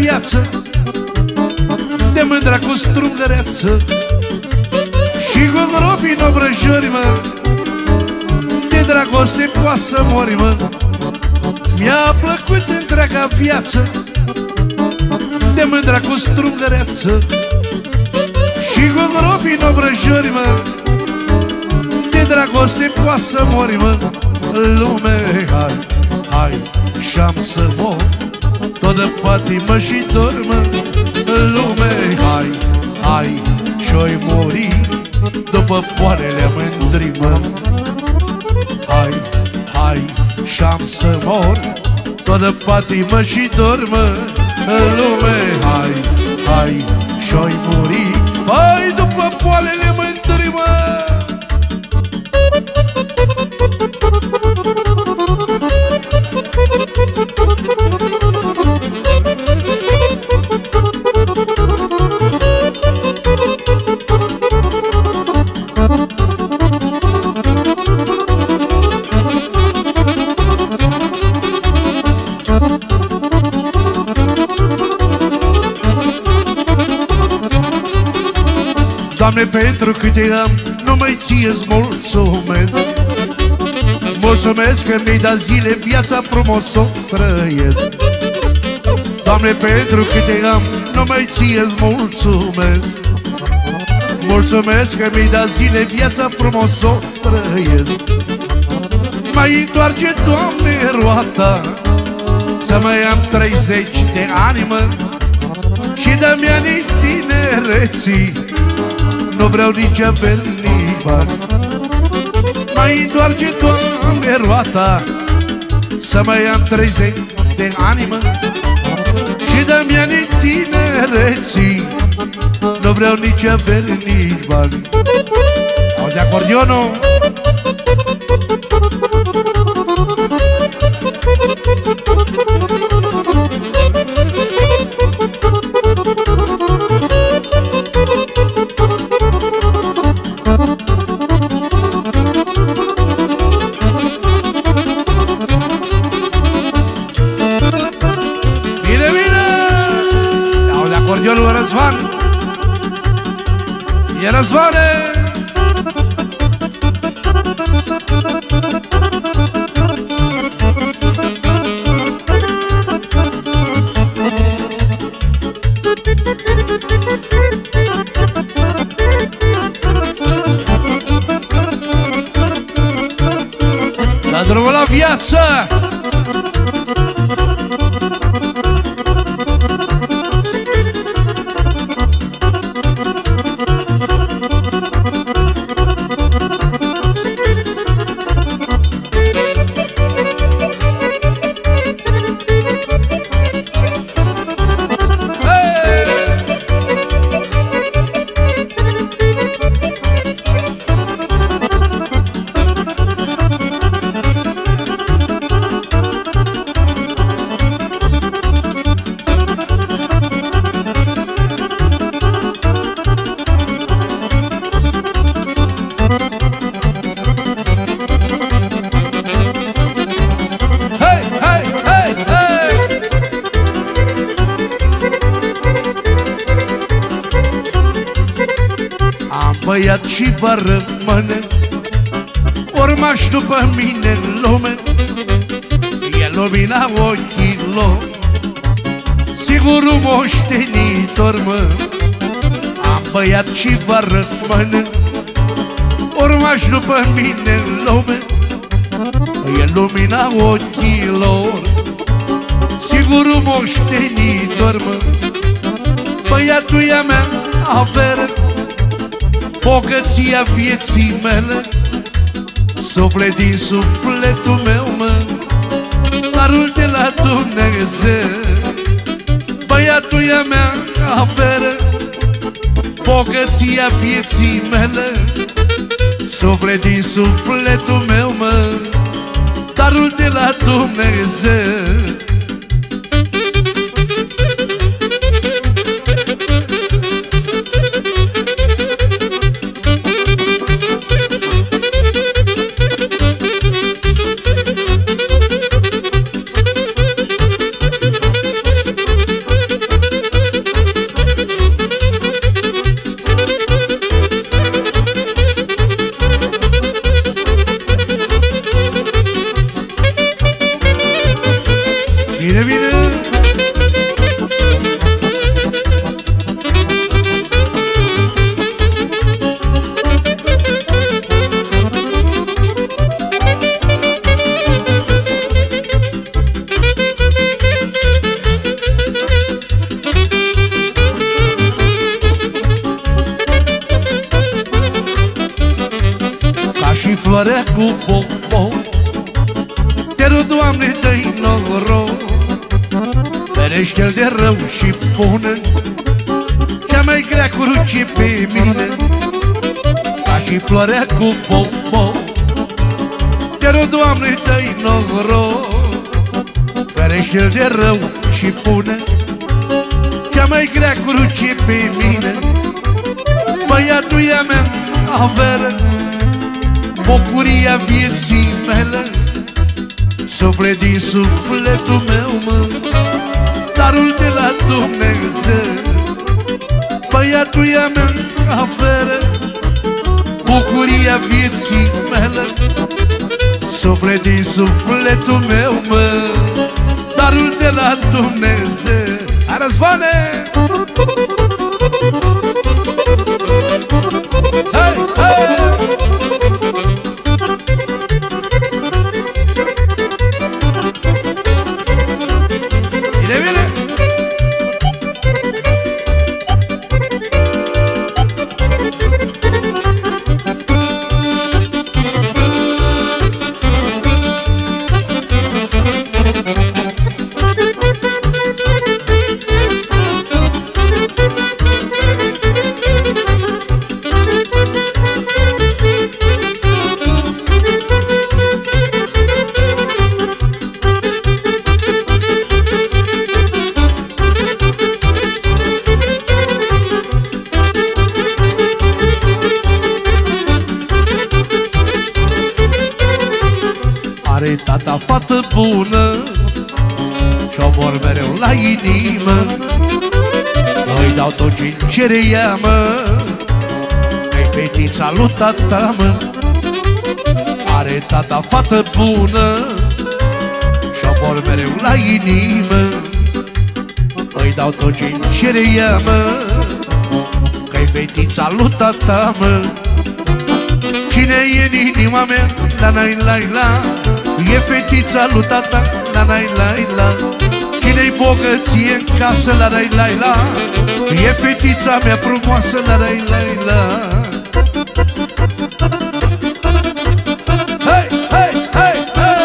viață, de mândra cu strungăreață și cu gropii în obrăjori, mă, de dragoste poate să mori, mă. Mi-a plăcut întreaga viață, de mândra cu strungăreață și cu gropii în obrăjori, mă, de dragoste poate să mori, mă. Lume, hai, hai, și-am să mor, tot de patimă și dor, mă. Lume, hai, hai, și-oi mori după poalele mândri, mă. Hai, hai, și-am să mor, tot de patimă și dor, mă. Lume, hai, hai, și-oi mori, hai, după poalele mândri, mă. Doamne, pentru câte am, numai ție-ți mulțumesc. Mulțumesc că mi-ai dat zile, viața frumos o trăiesc. Doamne, pentru câte am, numai ție-ți mulțumesc. Mulțumesc că mi-ai dat zile, viața frumos o trăiesc. Mai întoarce, Doamne, roata, să mai am 30 de ani, mă, și dă-mi anii tinereții, nu vreau nici averi, nici bani. Mai întoarce, Doamne, roata, să mai am 30 de ani, mă, și dă-mi anii tinereții, nu vreau nici averi, nici bani. Auzi acordionul? Acordionul Răzvan, e Răzvane! Da drumul la viață! Băiat și va rămâne urmaș după mine în lume, e lumina ochilor, sigur un moștenitor, mă. Am băiat și va rămâne urmaș după mine în lume, e lumina ochilor, sigur un moștenitor, mă. Băiatul e a mea avere, bogăția vieții mele, suflet din sufletul meu, mă, darul de la Dumnezeu. Băiatul e a mea avere, bogăția vieții mele, suflet din sufletul meu, mă, darul de la Dumnezeu. floarea cu popo. Te rog, Doamne, dă-i noroc, ferește-l de rău și pune cea mai grea cruce pe mine, ca și floarea cu popo. Te rog, Doamne, dă-i noroc, ferește-l de rău și pune cea mai grea cruce pe mine. Băiatul e a mea avere, bucuria vieții mele, suflet din sufletul meu, mă, darul de la Dumnezeu. Băiatul e a mea avere, bucuria vieții mele, suflet din sufletul meu, mă, darul de la Dumnezeu. Hai, Răzvane! Hai, hai! Bine, bine! Are tata fată bună și-o vor mereu la inimă. Îi dau tot ce-mi cere ea, mă, că-i fetița lui tata, mă. Are tata fată bună și-o vor mereu la inimă. Îi dau tot ce-mi cere ea, mă, că-i fetița lui tata, mă. Cine e în inima mea, la-la-la-la, e fetița lui tata, la-la-la-la. Cine-i bogăție în casă, la-la-la-la, e fetița mea frumoasă, la-la-la-la. Hei, hei, hei, hei!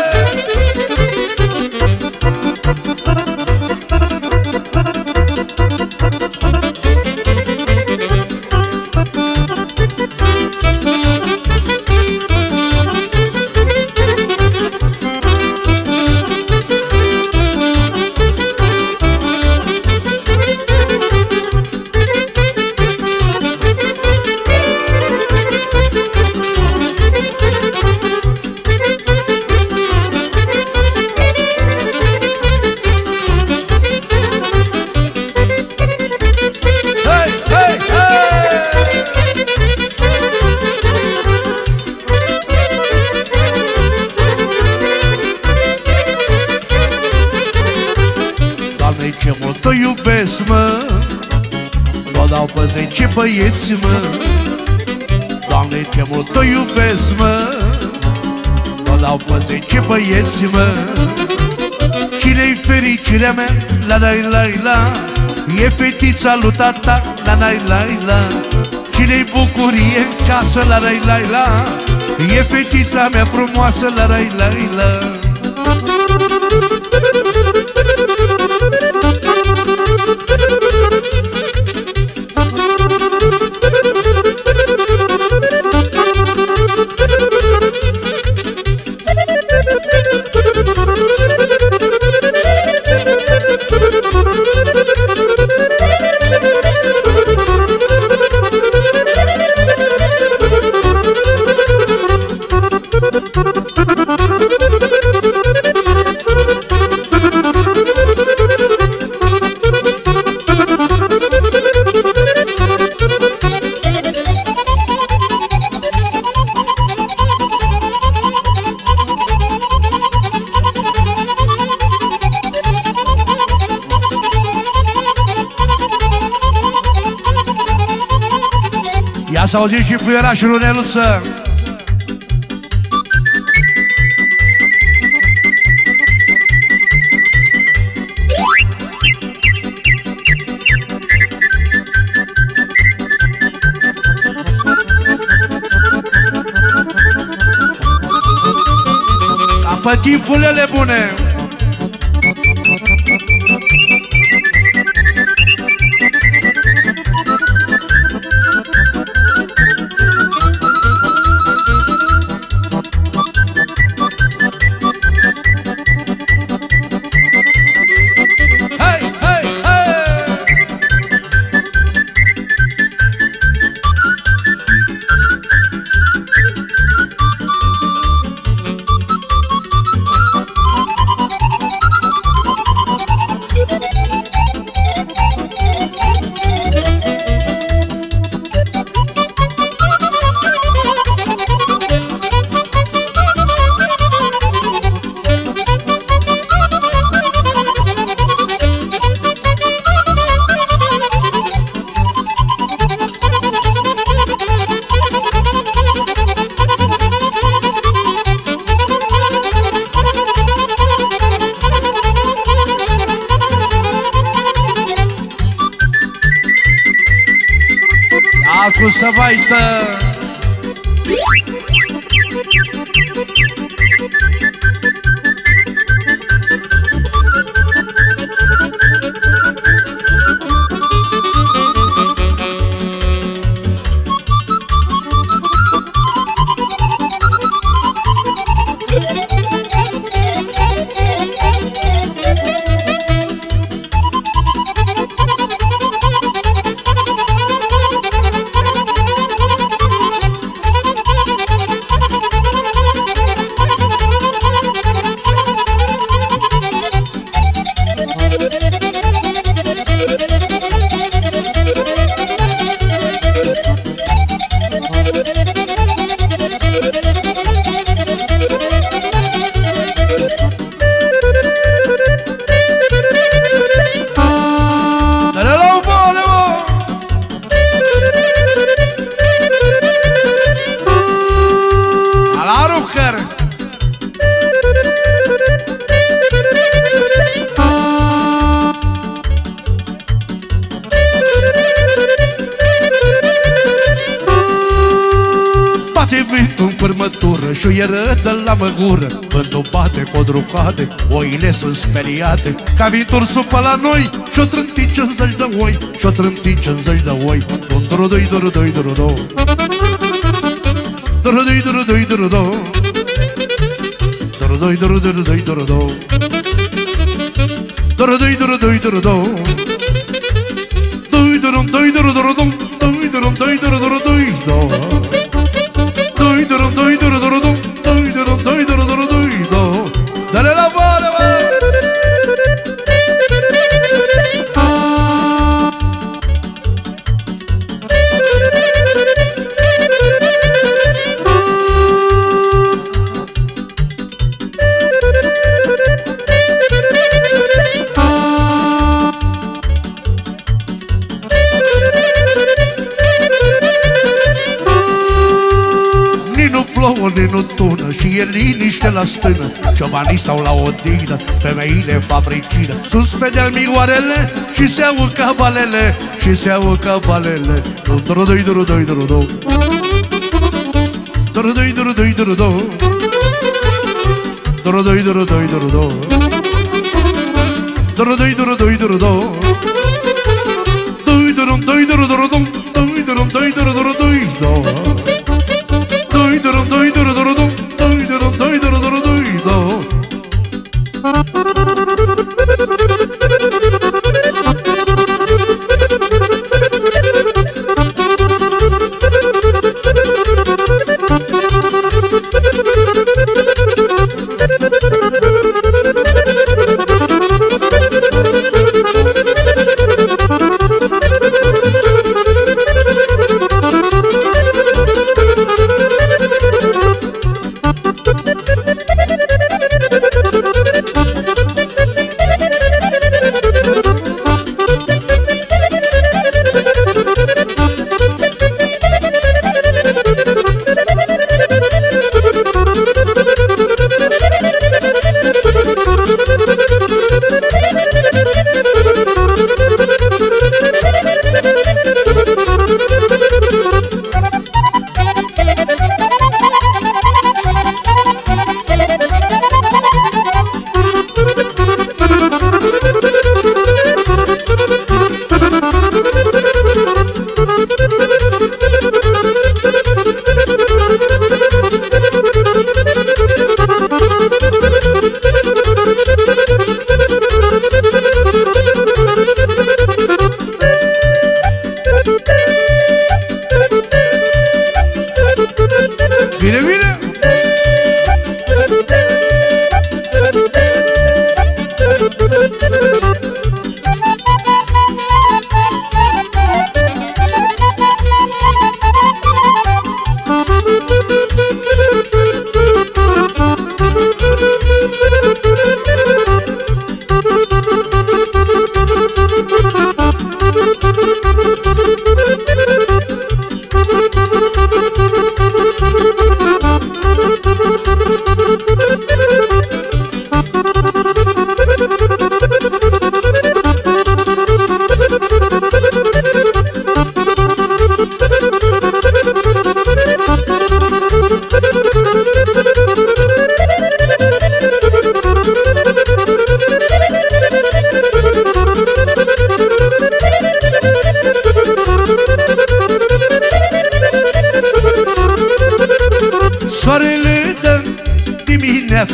Ce mult o iubesc, mă, n-o dau pe 10 băieți, mă. Doamne, ce mult o iubesc, mă, n-o dau pe 10 băieți, mă. Cine-i fericirea mea, la-la-la-la, e fetița lui tata, la-la-la-la. Cine-i bucurie în casă, la-la-la-la, e fetița mea frumoasă, la-la-la-la. Ia să auziți și fluierașul Neluță. Pe timpurile bune. Cu să vaită. Șuieră de la măgură, vântul bate, codru cade, oile sunt speriate, ca viitor supă la noi, și-o trântici în zeci de oi, și-o trântici în zeci de oi. Duru-dui, duru-dui, duru-do, duru-dui, duru-dui, duru-do, duru-dui, duru-dui, duru-do, duru-dui, duru-dui, duru-do, dui-duru-dui, duru-duru-do, dui-duru-dui, duru-duru-dui-do. Dale la vale, nu tună și e liniște la stână. Ciobanii stau la odihnă, femeile fabricină. Sus pe deal migoarele și se aud cavalele, și se aud cavalele. Duru-dui, duru-dui, duru-do, duru-dui, duru-dui, duru-do, duru-dui, duru-dui, duru-do, duru-dui, duru-dui, duru-do, dui-duru-dui, duru-duru-dum, dui-duru-dui, duru-duru-dui-do.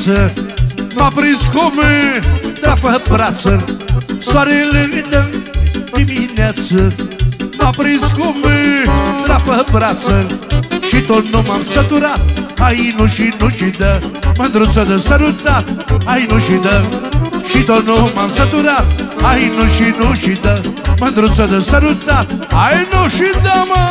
viață, m-a prins cu mândra pe brață, soarele dă dimineață. M-a prins cu mândra pe brață și tot nu m-am săturat. Ai nu și nu și dă, mândruță de sărutat. Ai nu și dă, și tot nu m-am săturat. Ai nu și nu și dă, mândruță de sărutat. Ai nu și dă, mă!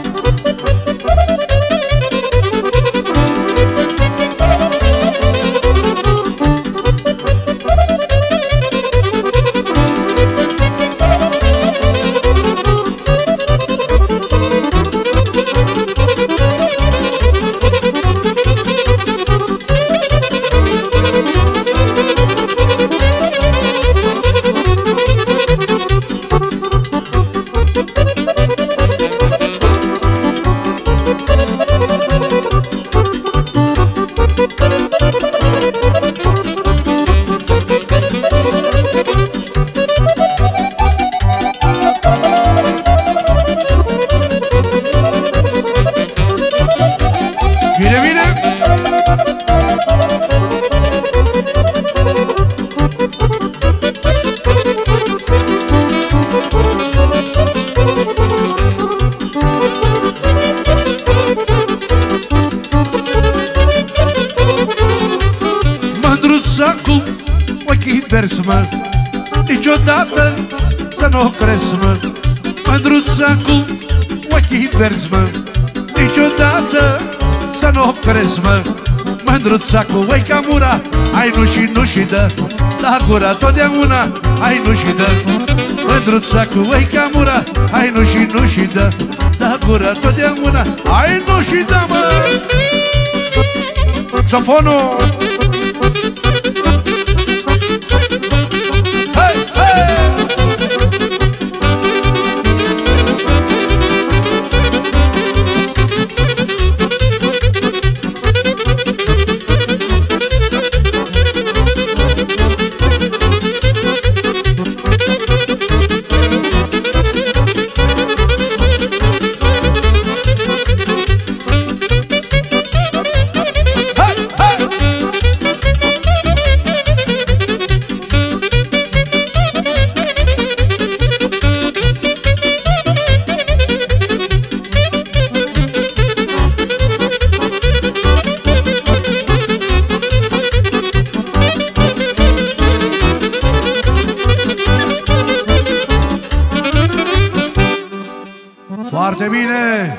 Mândruța cu ochii verzi, mă, niciodată să nu crezi, mă. Mândruța cu ochii verzi, mă, niciodată să nu crezi, mă. Mândruța cu oi ca mura, ai nu și dă, la gura totdeauna, ai nu și dă. Mândruța cu oi ca mura, ai nu și dă, la gura totdeauna, ai nu și dă, mă. Sofonul! Foarte bine!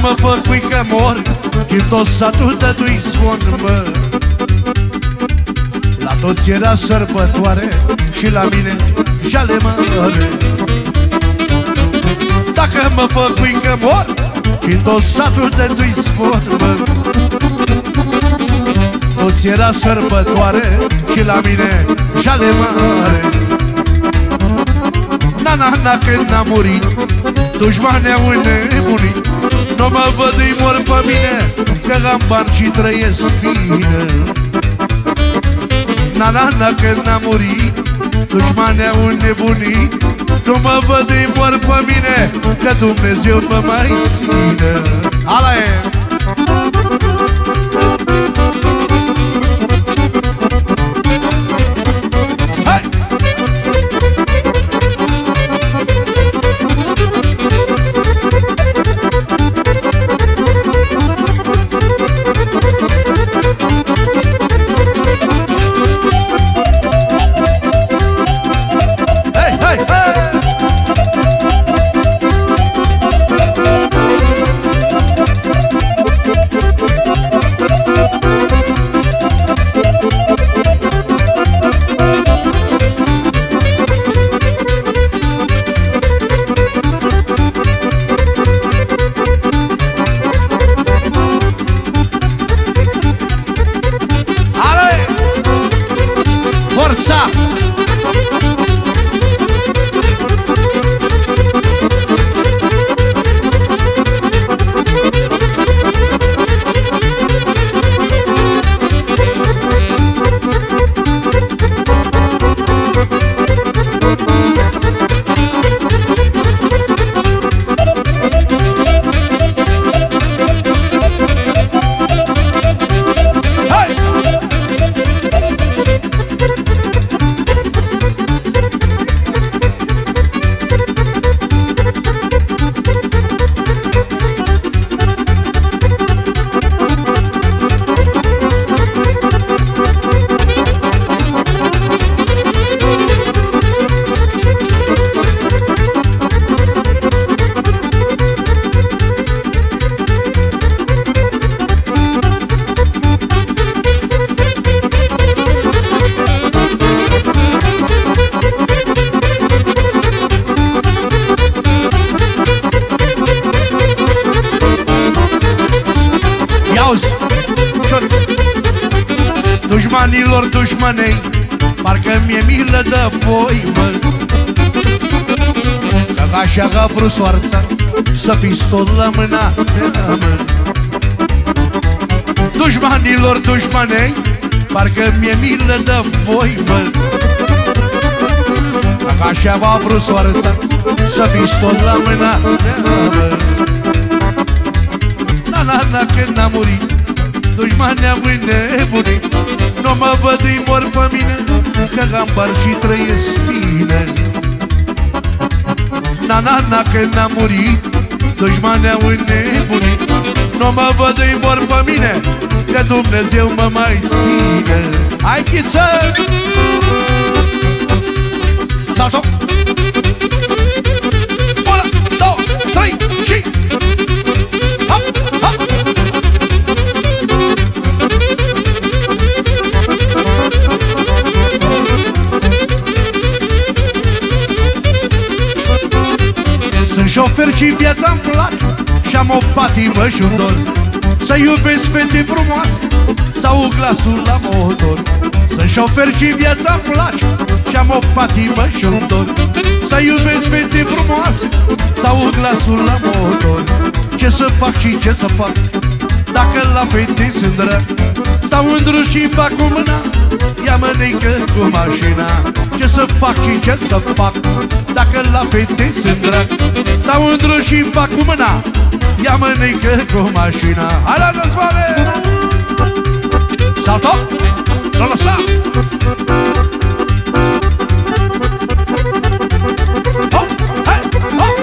mă făcui că mor și tot satul dădui zvon, mă. La toți era sărbătoare și la mine jale mare. Dacă mă făcui că mor și tot satul dădui zvon, mă. Toți era sărbătoare și la mine jale mare. Na, când n-a murit, dușmanii au înnebunit. Nu mă văd, îi mor pe mine, că am bani și trăiesc bine. Na, când n-a murit, dușmanii au înnebunit. Nu mă văd, îi mor pe mine, că Dumnezeu mă mai ține. Ala e! Dușmanilor, dușmanei, parcă mi-e milă de voi, mă. Că așa a vrut soarta să fiți tot la mâna mea, mă. Dușmanilor, dușmanei, parcă mi-e milă de voi, mă. Că așa a vrut soarta să fiți tot la mâna mea, mă. Na, când n-a murit, dușmanii au înnebunit. Nu mă văd, îi mor pe mine, că am bani și trăiesc bine. Na, când n-a murit, dușmanii au înnebunit. Nu mă văd, îi mor pe mine, că Dumnezeu mă mai ține. Hai, Chiță! Salto! 1, 2, 3 și... Hop, hop! Sunt șofer și viața-mi place și-am o patimă și un dor, să iubesc fete frumoase sau glasul la motor. Sunt șofer și viața-mi place și-am o patimă și un dor, să iubesc fete frumoase sau glasul la motor. Ce să fac și ce să fac dacă la fete sunt drag? Stau îndru și fac cu mâna, ia mănâncă cu mașina. Ce să fac și ce să fac dacă la fete sunt drag? Stau îndru și fac cu mâna, ia mănâncă cu mașina. Hai la Răzvane! Salto! Nu lăsa! Hop! Hai! Hop!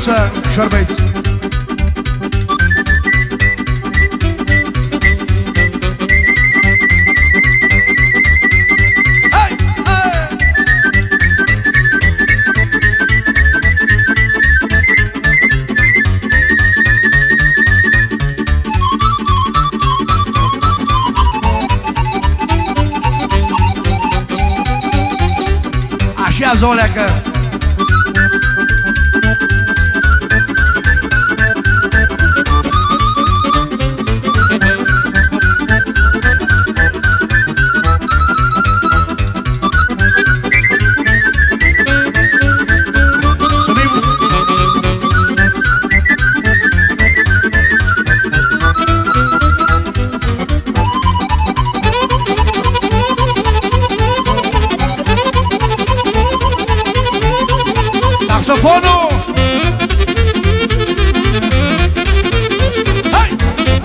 Drăguță, șorbeți. Așa, Zoleacă. Saxofonul! Hai!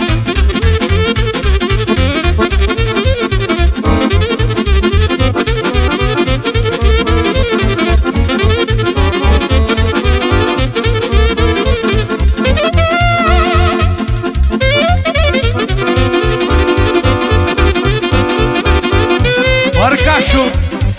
Orcașul!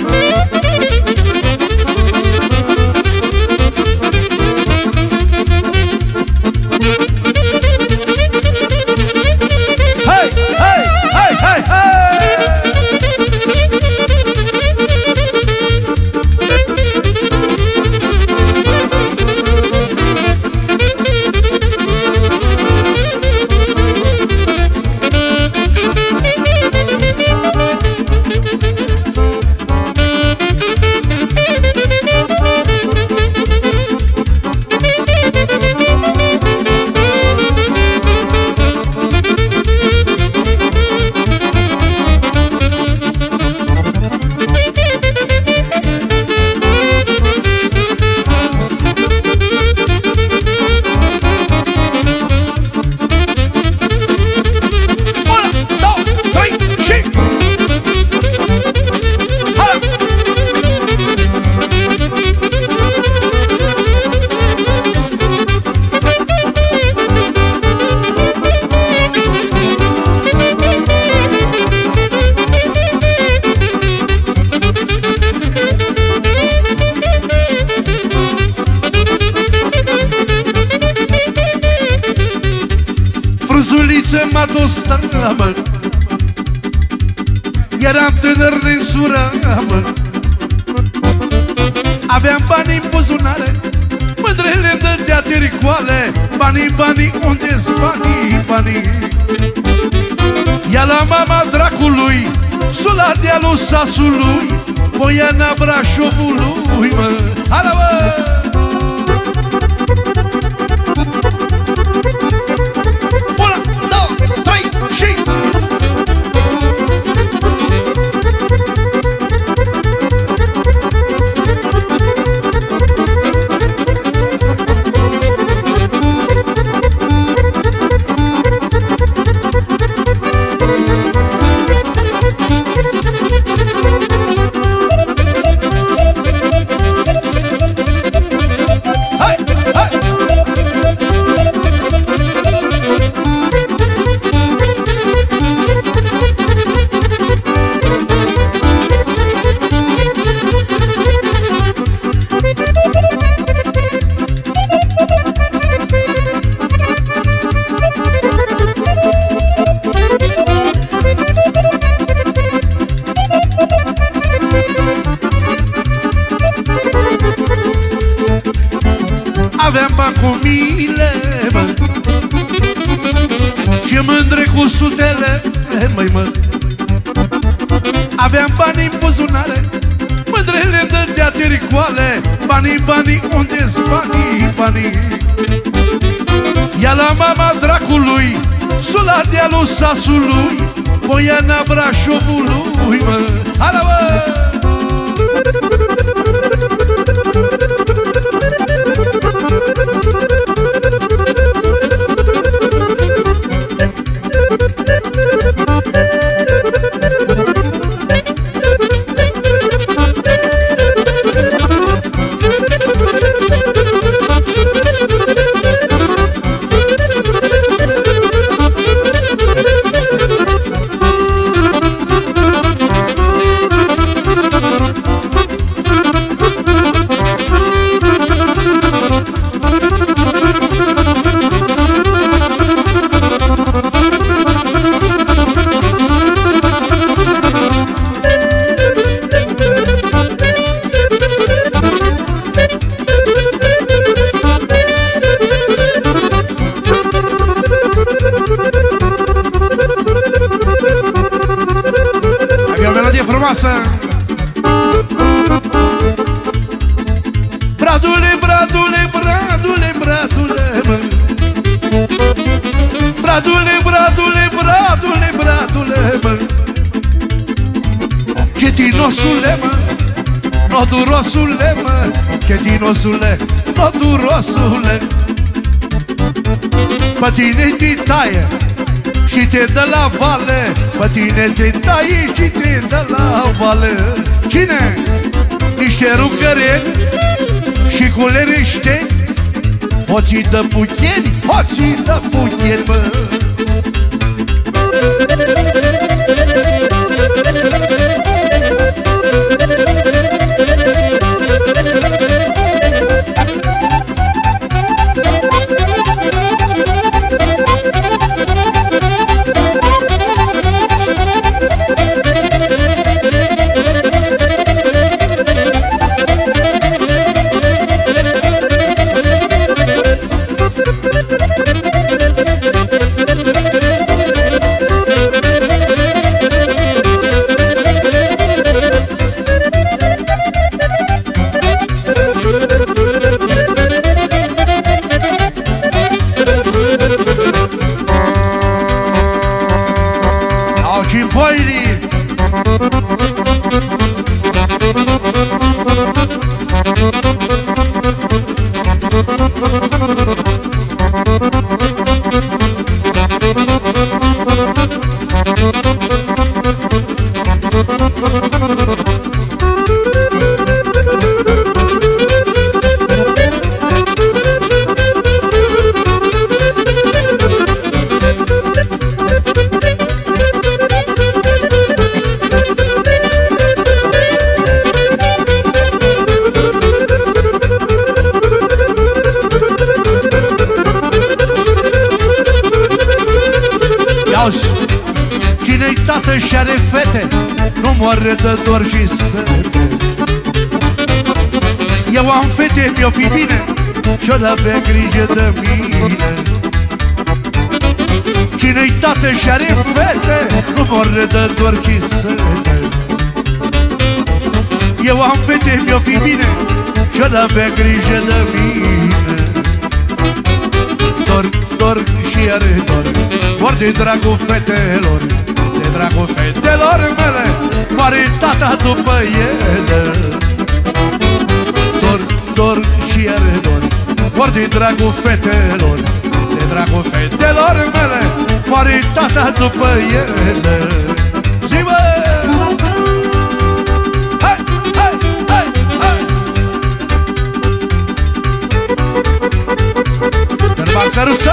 Frunzuliță m-a dus mă. Eram tânăr din sură, mă. Aveam bani în buzunare, mândrele îmi dădea tiricoale. Banii, banii, unde-s banii, banii? Ia la mama dracului, sula dealul sasului, Poiana Brașovului, mă. Hala, mă! Aveam bani cu miile, mă, și mândre cu sutele, măi, mă. Aveam bani în buzunare, mândrele-mi dădea tiricoale. Banii, banii, unde-s banii, banii? Ia la mama dracului, sula dealul sasului, Poiana Brașovului, mă. Hala, mă! Nodurosule, mă, chetinosule, nodurosule, pe tine te taie și te dă la vale, pe tine te taie și te dă la vale. Cine? Niște rucăreni și culerește, hoții de pucheni, hoții de pucheni, mă. Cine-i tată și are fete, nu moare de dor și sete. Eu am fete, mi-o fi bine și-o avea grijă de mine. Cine-i tată și are fete, nu moare de dor și sete. Eu am fete, mi-o fi bine și-o avea grijă de mine. Dor, dor și are dor, ori de dragul fetelor, de dragul fetelor mele, moare tata după ele. Dor, dor și are dor, ori de dragul fetelor, de dragul fetelor mele, moare tata după ele. Zi, bă! Hai, hai, hai, hai! Tărba căruță!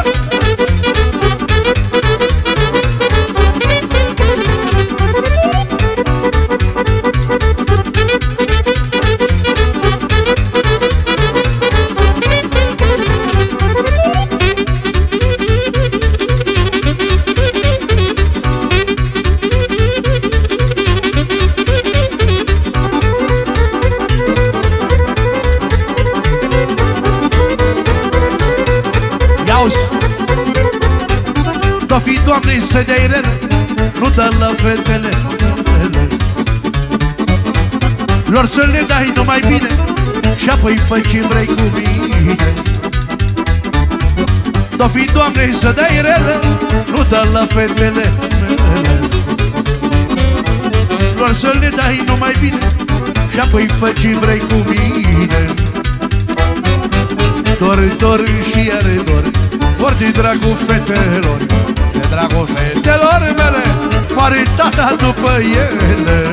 Fi, Doamne, să dea-i rele, nu dă la fetele lor, să le dai numai bine și apoi fă ce vrei cu mine. Do fi, Doamne, să dai rele, nu dă la fetele lor, să le dai numai bine și apoi fă ce vrei cu mine. Dor, dor și are dor, ori de dragul fetelor, de dragul fetelor mele, moare tata după ele.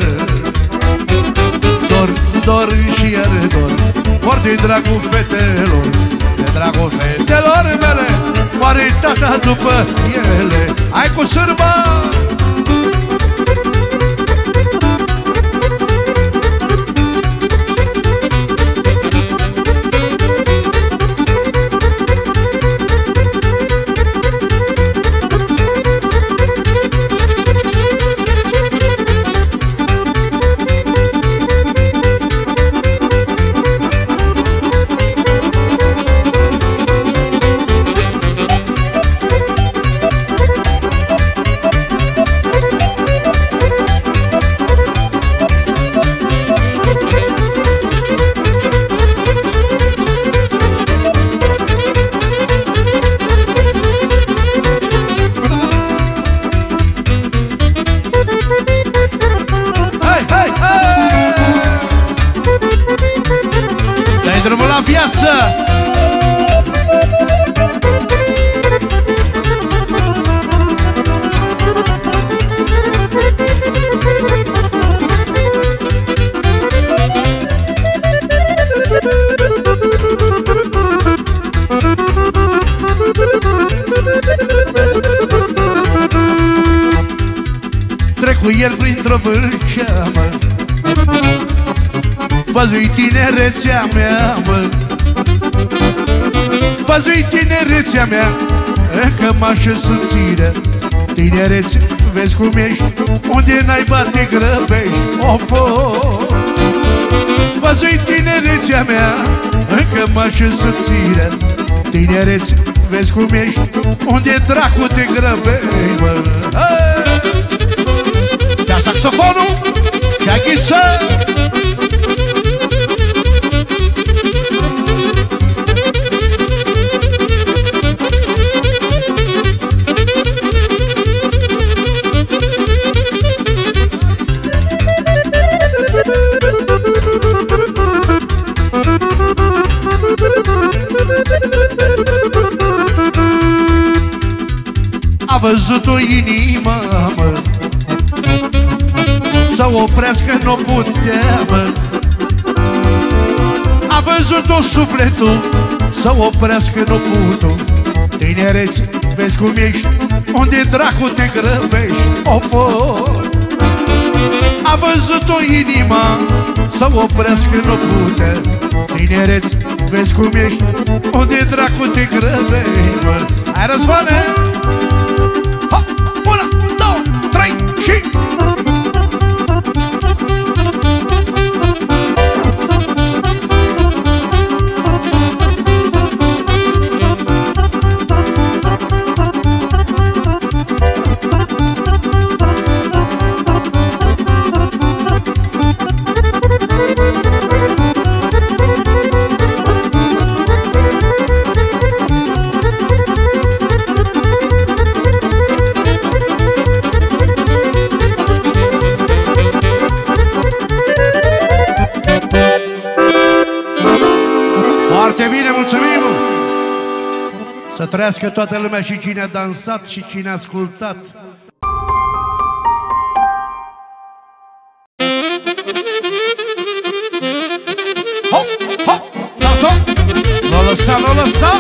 Dor, dor și are dor, ori de dragul fetelor, de dragul fetelor mele, moare tata după ele. Hai cu sârba! cu el printr-o vâlcea, mă. Văzui tinerețea mea, mă. Văzui tinerețea mea, încă m-aș subțire. Tinerețe, vezi cum ești, unde n-ai te grăbești. Ofo, văzui tinerețea mea, încă m-aș subțire. Tinerețe, vezi cum ești, unde dracu te grăbești, mă. Ia saxofonul, ia ghiță. A văzut-o inima, mă, să oprească n-o putea, mă. A văzut-o sufletul, să oprească n-o putea. Tinerețe, vezi cum ești, unde dracu te grăbești. Ofo, a văzut-o inima, să oprească n-o putea. Tinerețe, vezi cum ești, unde dracu te grăbești, mă. Hai, Răzvane! Ha! 1, 2, 3 și... Să trăiască toată lumea și cine a dansat și cine a ascultat. Hop, hop, salto, n-o lăsa, n-o lăsa.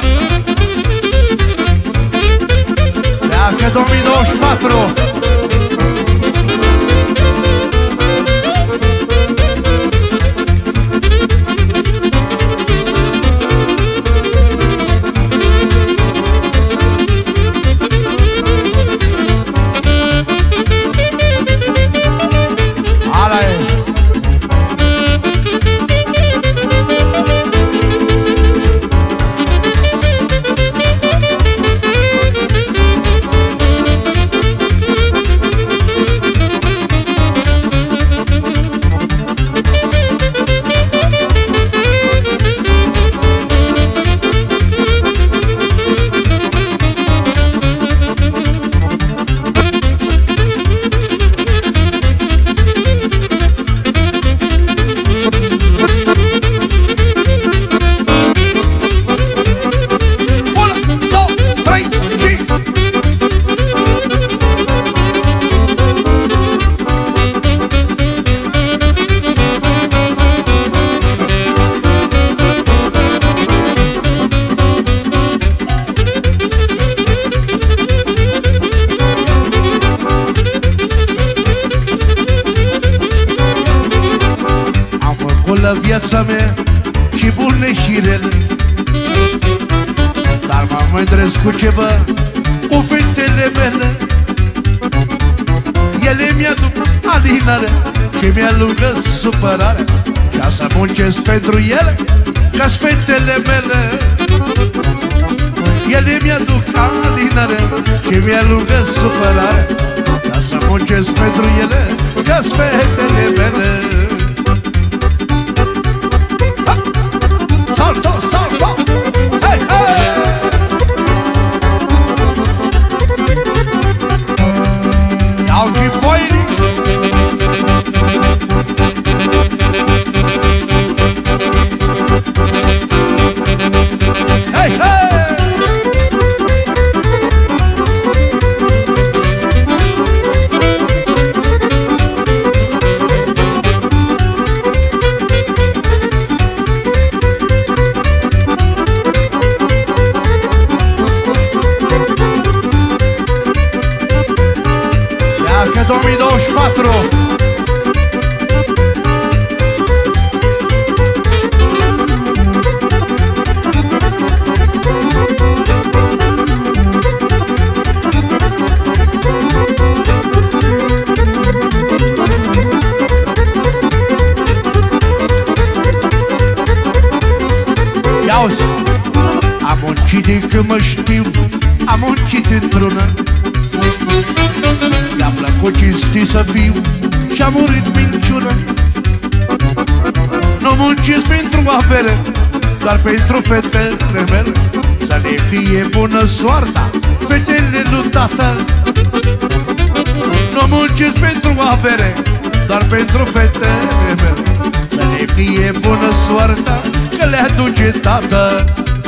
Trăiască 2024. Viața mea și bune și rele, dar mă mândresc cu ceva, cu fetele mele. Ele mi-aduc alinare și mi-alungă supărare, ca să muncesc pentru ele, ca-s fetele mele. Ele mi-aduc alinare și mi-alungă supărare, ca să muncesc pentru ele, ca-s fetele mele. Salto, salto, hey, hey! Iau gipoirii! Hey, hey! 24. Ia-uzi! Am muncit de când mă știu, am muncit într-una. Mi-a plăcut cinstit să fiu și-a murit minciuna. Nu muncesc pentru avere, doar pentru fetele mele. Să le fie bună soarta, fetele lui tata. Nu muncesc pentru avere, doar pentru fetele mele. Să le fie bună soarta, că le aduce tata.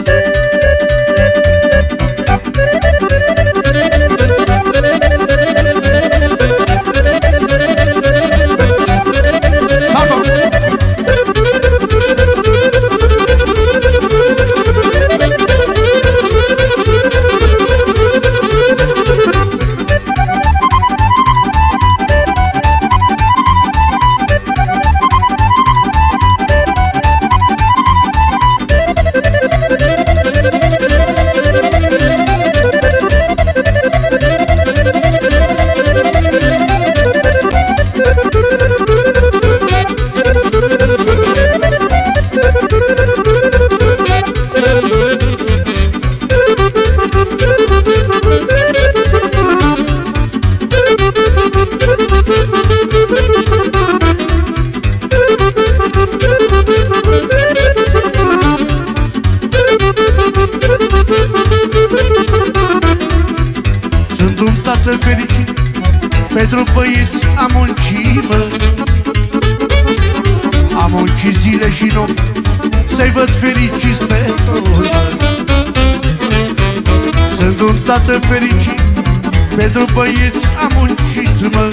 Sunt un tată fericit, pentru băieți am muncit, mă. Am muncit zile și nopți, să-i văd fericiți pe toți. Sunt un tată fericit, pentru băieți am muncit, mă.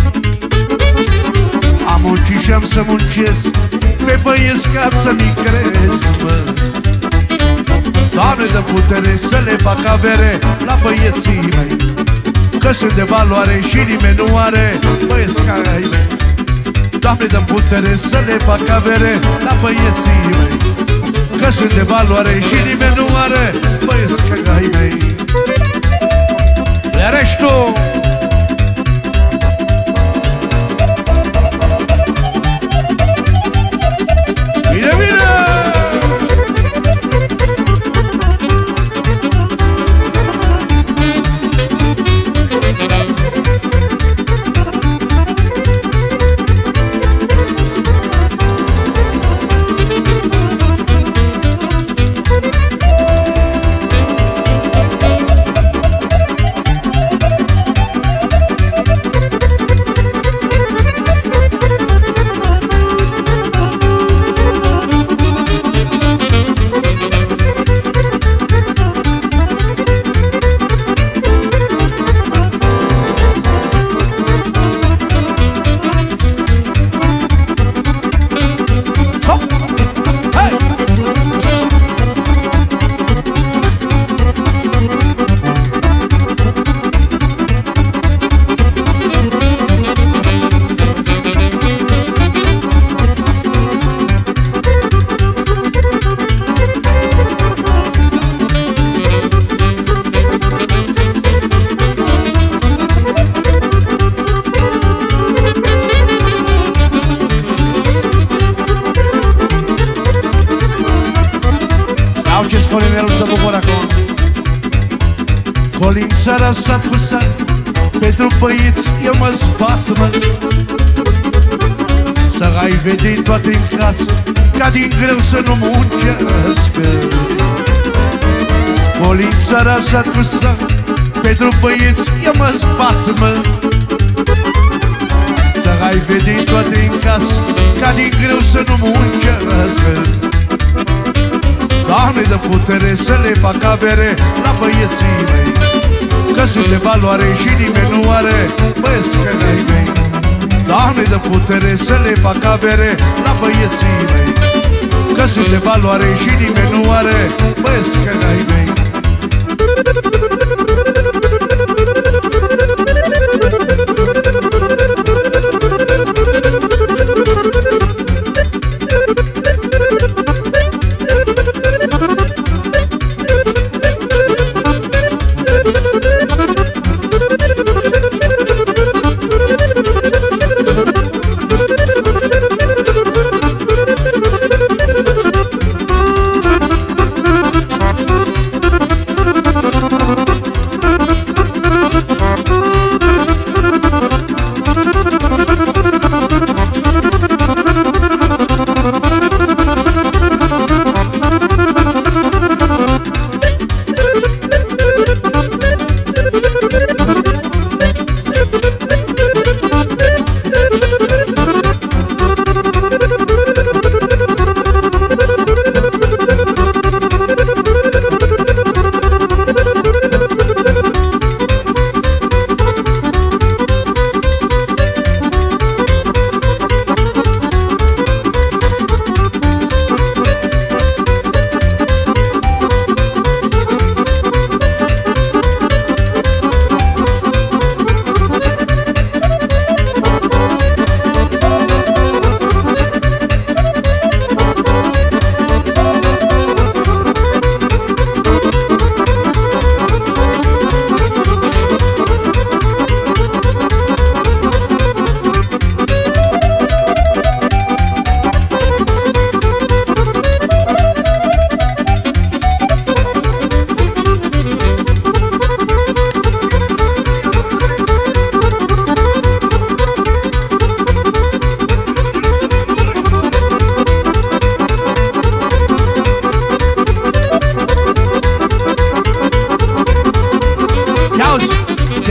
Am muncit și am să muncesc pe băieți ca să-mi crezi, mă. Doamne, dă putere să le fac avere la băieții mei, că sunt de valoare și nimeni nu are băieți ca ai mei. Doamne, dă putere să le fac avere la băieții mei, că sunt de valoare și nimeni nu are băieți ca ai mei. Le-arești tu! Bine, bine! Ce spune el să bucur acum. Colința sat cu sat, pentru băieți eu mă zbat, mă. Să ai vedit toate în casă, ca din greu să nu muncească. Colința sat cu sat, pentru băieți eu mă zbat, mă. Să ai vedit toate în casă, ca din greu să nu muncească. Doamne, dă putere să le fac avere la băieții mei, că sunt de valoare și nimeni nu are băieți ca ai mei. Doamne, dă putere să le fac avere la băieții mei, că sunt de valoare și nimeni nu are băieți ca ai mei.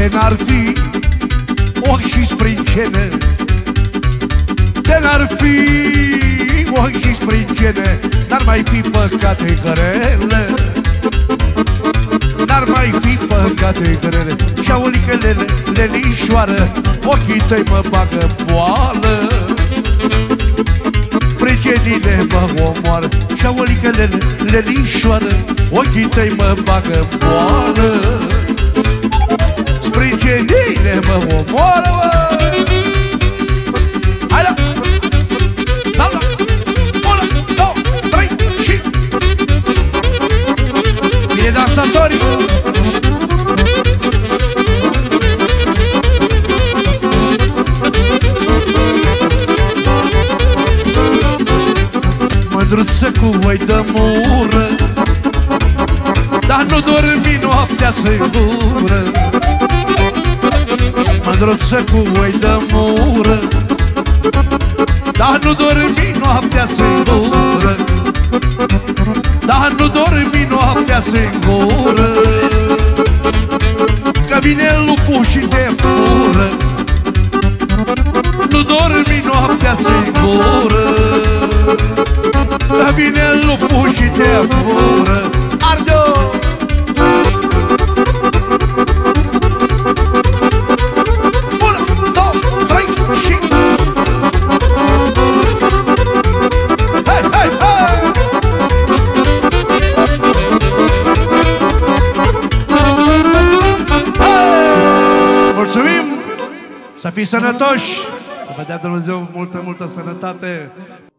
de n-ar fi ochi și sprincene, de n-ar fi ochi și sprincene, n-ar mai fi păcate grele, n-ar mai fi păcate grele. Și-aulică lelișoară, ochii tăi mă bagă boală, spricenile mă omoară. Și-aulică lelișoară, ochii tăi mă bagă boală, spricenile mă omoară, mă. Hai la! Da, da! 1, 2, 3 și... Bine dansatorii! Mândruță cu oi de mură, dar nu dormi noaptea singură. Mândruță cu oi de mură, dar nu dormi noaptea singură, dar nu dormi noaptea singură, că vine lupul și te fură. Nu dormi noaptea singură, că vine lupul și te fură. Arde-o! Mulțumim! Să fii sănătoși! Să vă dea Dumnezeu multă, multă sănătate!